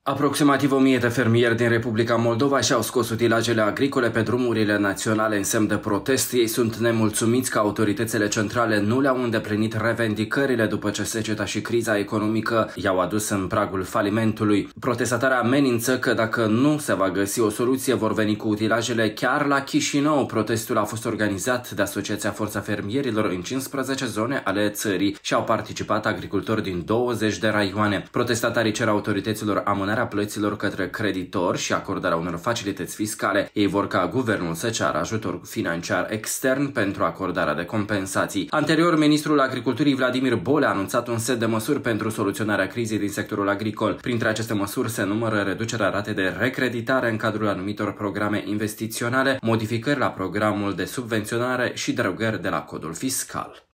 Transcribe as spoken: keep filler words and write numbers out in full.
Aproximativ o mie de fermieri din Republica Moldova și-au scos utilajele agricole pe drumurile naționale în semn de protest. Ei sunt nemulțumiți că autoritățile centrale nu le-au îndeplinit revendicările după ce seceta și criza economică i-au adus în pragul falimentului. Protestatarii amenință că dacă nu se va găsi o soluție, vor veni cu utilajele chiar la Chișinău. Protestul a fost organizat de Asociația Forța Fermierilor în cincisprezece zone ale țării și au participat agricultori din douăzeci de raioane. Protestatarii cer autorităților amânarea plăților către creditori și acordarea unor facilități fiscale. Ei vor ca guvernul să ceară ajutor financiar extern pentru acordarea de compensații. Anterior, ministrul agriculturii Vladimir Bolea a anunțat un set de măsuri pentru soluționarea crizei din sectorul agricol. Printre aceste măsuri se numără reducerea ratei de recreditare în cadrul anumitor programe investiționale, modificări la programul de subvenționare și derogări de la codul fiscal.